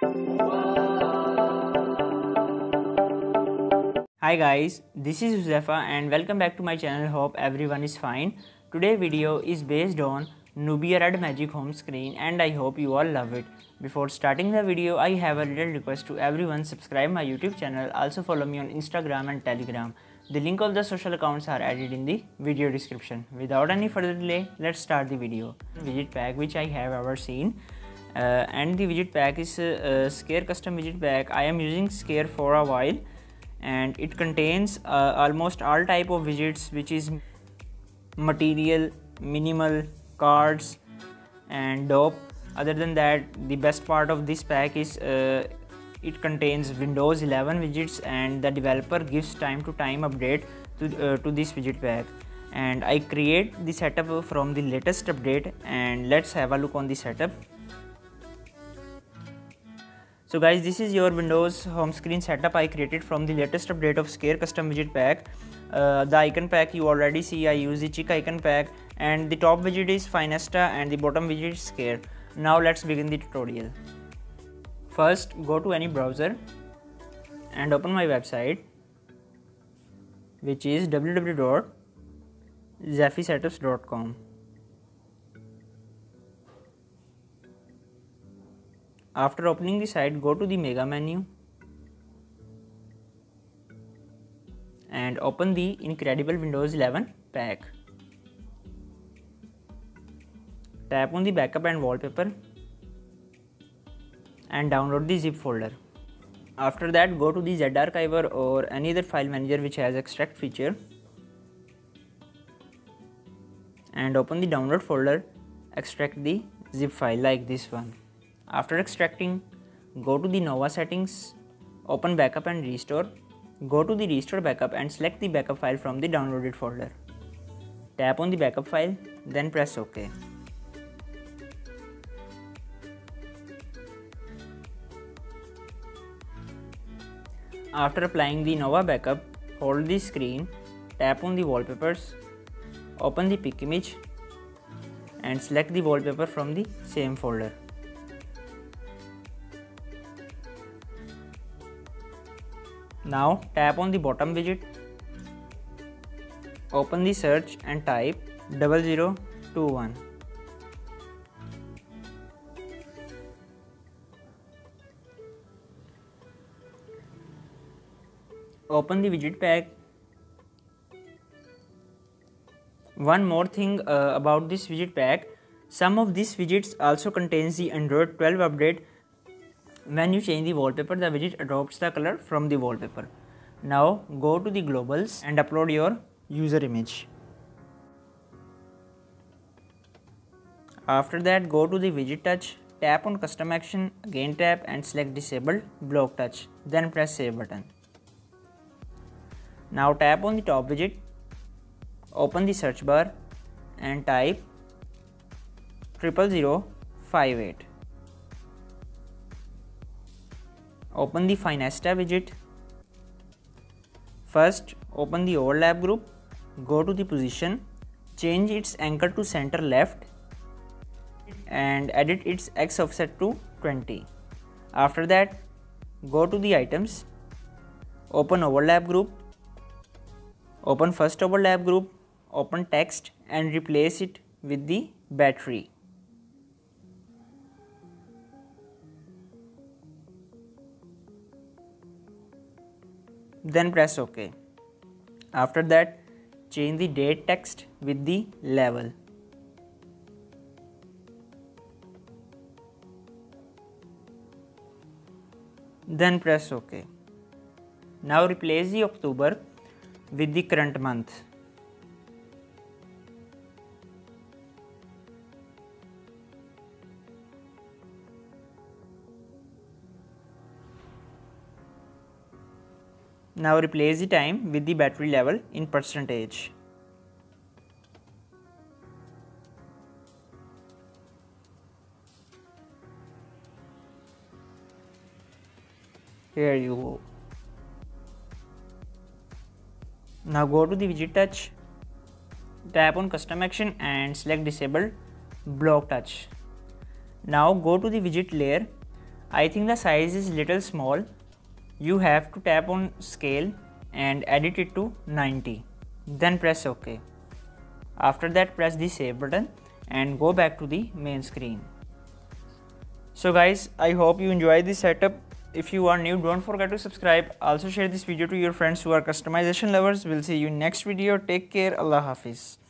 Hi guys, this is Zeffi and welcome back to my channel. Hope everyone is fine. Today's video is based on Nubia Red Magic home screen and I hope you all love it. Before starting the video, I have a little request to everyone: subscribe my YouTube channel, also follow me on Instagram and Telegram. The link of the social accounts are added in the video description. Without any further delay, let's start the video. Widget pack which I have ever seen. And the widget pack is Scare custom widget pack. I am using Scare for a while and it contains almost all type of widgets, which is material, minimal, cards and dope. Other than that, the best part of this pack is it contains Windows 11 widgets and the developer gives time to time update to this widget pack. And I create the setup from the latest update, and let's have a look on the setup. So guys, this is your Windows home screen setup I created from the latest update of Scare custom widget pack. The icon pack you already see, I use the chick icon pack, and the top widget is Finesta and the bottom widget is Scare. Now let's begin the tutorial. First, go to any browser and open my website, which is www.zeffisetups.com. After opening the site, go to the mega menu and open the incredible Windows 11 pack. Tap on the backup and wallpaper and download the zip folder. After that, go to the ZArchiver or any other file manager which has extract feature and open the download folder. Extract the zip file like this one. After extracting, go to the Nova settings, open backup and restore. Go to the restore backup and select the backup file from the downloaded folder. Tap on the backup file, then press OK. After applying the Nova backup, hold the screen, tap on the wallpapers, open the pick image and select the wallpaper from the same folder. Now tap on the bottom widget, open the search and type 0021. Open the widget pack. One more thing about this widget pack, some of these widgets also contains the Android 12 update. When you change the wallpaper, the widget adopts the color from the wallpaper. Now go to the globals and upload your user image. After that, go to the widget touch, tap on custom action, again tap and select disable block touch, then press save button. Now tap on the top widget, open the search bar and type 00058. Open the Finesta widget. First, open the overlap group, go to the position, change its anchor to center left and edit its X offset to 20. After that, go to the items, open overlap group, open first overlap group, open text and replace it with the battery. Then press OK. After that, change the date text with the level. Then press OK. Now replace the October with the current month. Now replace the time with the battery level in percentage. Here you go. Now go to the widget touch, tap on custom action and select disable block touch. Now go to the widget layer. I think the size is little small. You have to tap on scale and edit it to 90. Then press OK. After that, press the save button and go back to the main screen. So guys, I hope you enjoyed this setup. If you are new, don't forget to subscribe. Also share this video to your friends who are customization lovers. We'll see you in next video. Take care. Allah Hafiz.